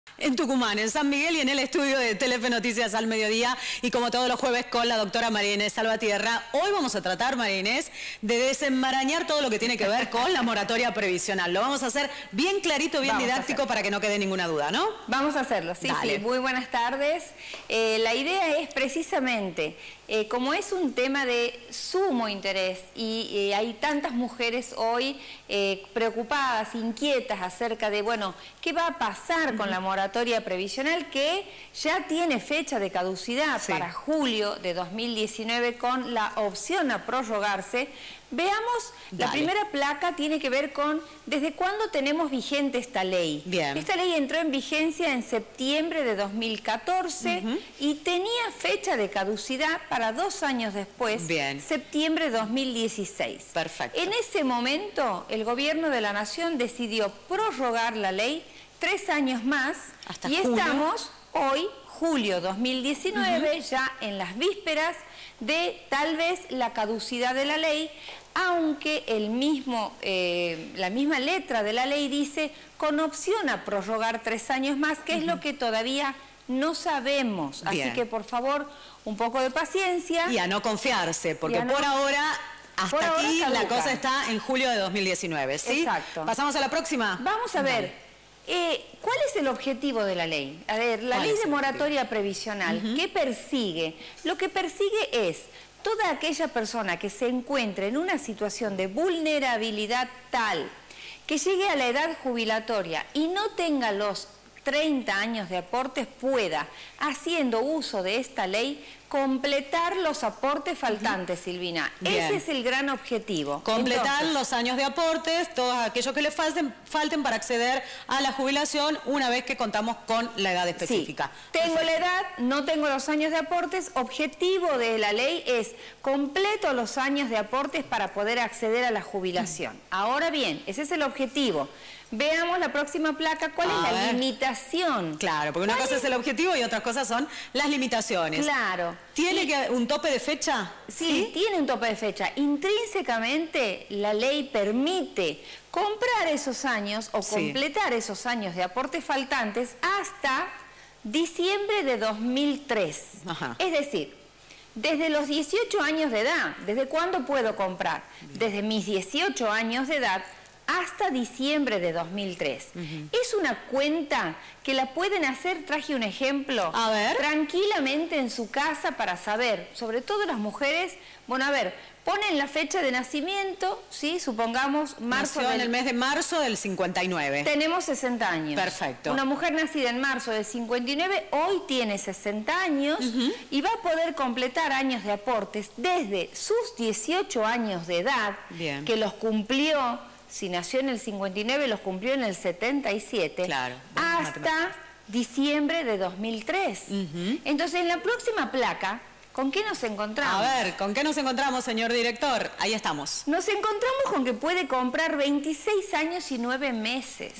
En Tucumán, en San Miguel y en el estudio de Telefe Noticias al mediodía, y como todos los jueves con la doctora María Inés Salvatierra. Hoy vamos a tratar, María Inés, de desenmarañar todo lo que tiene que ver con la moratoria previsional. Lo vamos a hacer bien clarito, bien didáctico, para que no quede ninguna duda, ¿no? Vamos a hacerlo, sí, Dale. sí. Muy buenas tardes. La idea es precisamente, como es un tema de sumo interés y hay tantas mujeres hoy preocupadas, inquietas acerca de, bueno, ¿qué va a pasar con la moratoria previsional que ya tiene fecha de caducidad para julio de 2019 con la opción a prorrogarse? Veamos, la primera placa tiene que ver con desde cuándo tenemos vigente esta ley. Bien. Esta ley entró en vigencia en septiembre de 2014 y tenía fecha de caducidad para 2 años después, septiembre de 2016. Perfecto. En ese momento, el gobierno de la Nación decidió prorrogar la ley 3 años más hasta y julio. Estamos hoy, julio 2019, ya en las vísperas de tal vez la caducidad de la ley, aunque la misma letra de la ley dice con opción a prorrogar 3 años más, que es lo que todavía no sabemos. Así que, por favor, un poco de paciencia. Y a no confiarse, porque por ahora, hasta aquí la cosa está en julio de 2019, ¿sí? Exacto. ¿Pasamos a la próxima? Vamos a ver. ¿Cuál es el objetivo de la ley? A ver, la ley de moratoria previsional, ¿qué persigue? Lo que persigue es toda aquella persona que se encuentre en una situación de vulnerabilidad tal que llegue a la edad jubilatoria y no tenga los 30 años de aportes, pueda, haciendo uso de esta ley, completar los aportes faltantes, Silvina. Ese es el gran objetivo. Completar los años de aportes, todos aquellos que le falten para acceder a la jubilación una vez que contamos con la edad específica. Sí. Tengo la edad, no tengo los años de aportes. Objetivo de la ley es completo los años de aportes para poder acceder a la jubilación. Ahora bien, ese es el objetivo. Veamos la próxima placa. ¿Cuál es la limitación? Claro, porque una cosa es el objetivo y otras cosas son las limitaciones. Claro. ¿Tiene un tope de fecha? Sí, tiene un tope de fecha. Intrínsecamente la ley permite comprar esos años o completar esos años de aportes faltantes hasta diciembre de 2003. Es decir, desde los 18 años de edad. ¿Desde cuándo puedo comprar? Desde mis 18 años de edad hasta diciembre de 2003. Es una cuenta que la pueden hacer, traje un ejemplo, tranquilamente en su casa para saber, sobre todo las mujeres, bueno, a ver, ponen la fecha de nacimiento, ¿sí? Supongamos marzo. Nació en el mes de marzo del 59. Tenemos 60 años. Perfecto. Una mujer nacida en marzo del 59, hoy tiene 60 años y va a poder completar años de aportes desde sus 18 años de edad, que los cumplió. Si nació en el 59, los cumplió en el 77, hasta diciembre de 2003. Entonces, en la próxima placa, ¿con qué nos encontramos? A ver, ¿con qué nos encontramos, señor director? Ahí estamos. Nos encontramos con que puede comprar 26 años y 9 meses.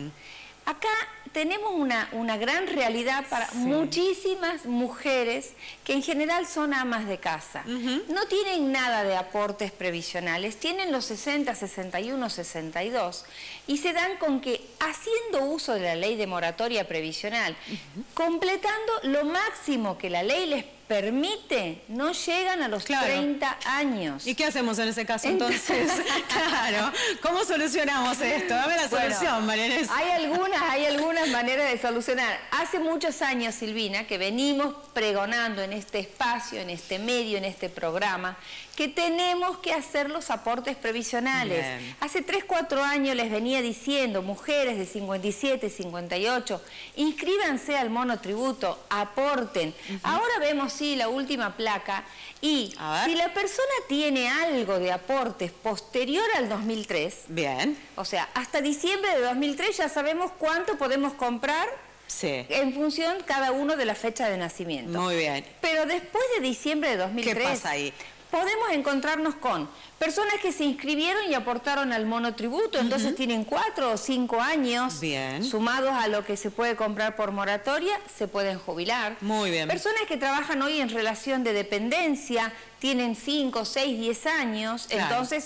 Acá tenemos una gran realidad para muchísimas mujeres que en general son amas de casa. No tienen nada de aportes previsionales, tienen los 60, 61, 62 y se dan con que haciendo uso de la ley de moratoria previsional, completando lo máximo que la ley les permite, no llegan a los 30 años. ¿Y qué hacemos en ese caso entonces? Claro, ¿cómo solucionamos esto? Dame la solución, María Inés. Hay algunas maneras de solucionar. Hace muchos años, Silvina, que venimos pregonando en este espacio, en este medio, en este programa, que tenemos que hacer los aportes previsionales. Hace 3, 4 años les venía diciendo, mujeres de 57, 58, inscríbanse al monotributo, aporten. Ahora vemos, la última placa, y si la persona tiene algo de aportes posterior al 2003, o sea, hasta diciembre de 2003 ya sabemos cuánto podemos comprar en función cada uno de la fecha de nacimiento. Muy bien. Pero después de diciembre de 2003, ¿qué pasa ahí? Podemos encontrarnos con personas que se inscribieron y aportaron al monotributo, entonces tienen 4 o 5 años, sumados a lo que se puede comprar por moratoria, se pueden jubilar. Muy bien. Personas que trabajan hoy en relación de dependencia, tienen 5, 6, 10 años, entonces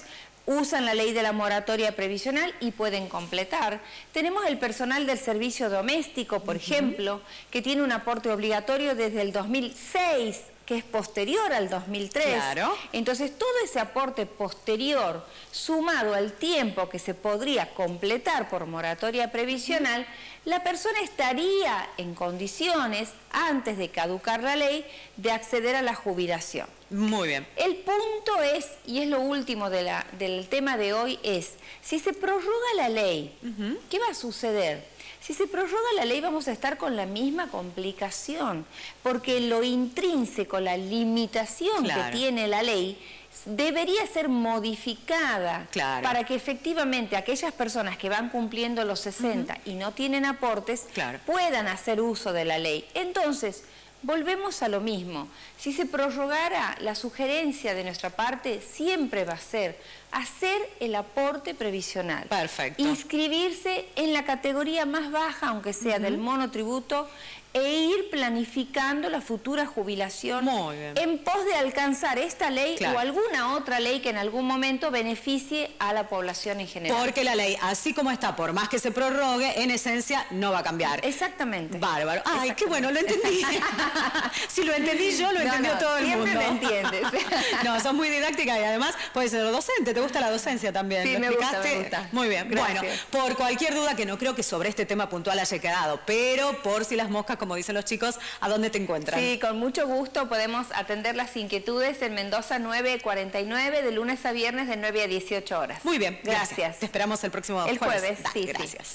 usan la ley de la moratoria previsional y pueden completar. Tenemos el personal del servicio doméstico, por ejemplo, que tiene un aporte obligatorio desde el 2006, que es posterior al 2003. Claro. Entonces, todo ese aporte posterior, sumado al tiempo que se podría completar por moratoria previsional, la persona estaría en condiciones, antes de caducar la ley, de acceder a la jubilación. Muy bien. El punto es, y es lo último del tema de hoy, es, si se prorroga la ley, ¿qué va a suceder? Si se prorroga la ley vamos a estar con la misma complicación, porque lo intrínseco, la limitación que tiene la ley, debería ser modificada para que efectivamente aquellas personas que van cumpliendo los 60 y no tienen aportes puedan hacer uso de la ley. Entonces, volvemos a lo mismo. Si se prorrogara, la sugerencia de nuestra parte siempre va a ser hacer el aporte previsional. Perfecto. Inscribirse en la categoría más baja, aunque sea del monotributo, e ir planificando la futura jubilación en pos de alcanzar esta ley o alguna otra ley que en algún momento beneficie a la población en general. Porque la ley, así como está, por más que se prorrogue, en esencia no va a cambiar. Exactamente. Bárbaro. Ay, qué bueno, lo entendí. Si lo entendí yo, lo entendió todo el mundo. Siempre me entiendes. No, sos muy didáctica y además puedes ser docente. ¿Te gusta la docencia también? Sí, me gusta. Muy bien. Gracias. Bueno, por cualquier duda, que no creo que sobre este tema puntual haya quedado, pero por si las moscas, como dicen los chicos, ¿a dónde te encuentran? Sí, con mucho gusto podemos atender las inquietudes en Mendoza 949, de lunes a viernes de 9 a 18 horas. Muy bien, gracias. Te esperamos el próximo jueves. El jueves, sí. Gracias.